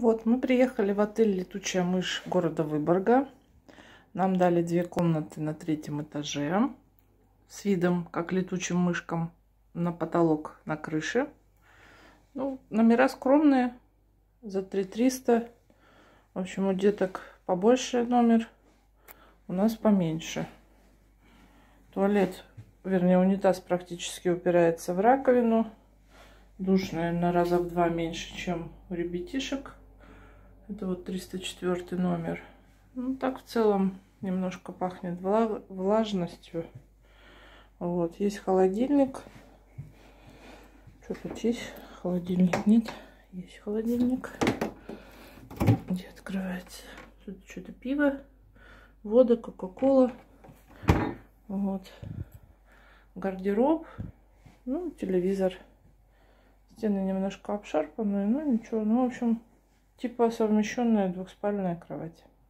Вот, мы приехали в отель «Летучая мышь» города Выборга. Нам дали 2 комнаты на 3-м этаже с видом, как летучим мышкам, на потолок на крыше. Ну, номера скромные, за 3300. В общем, у деток побольше номер, у нас поменьше. Туалет, вернее, унитаз практически упирается в раковину. Душ, наверное, раза в 2 меньше, чем у ребятишек. Это вот 304 номер. Ну, так в целом немножко пахнет влажностью. Вот, есть холодильник. Что тут есть? Холодильник нет. Есть холодильник. Где открывается? Тут что-то пиво, вода, кока-кола. Вот. Гардероб. Ну, телевизор. Стены немножко обшарпанные, но ничего. Ну, в общем, типа совмещенная двухспальная кровать.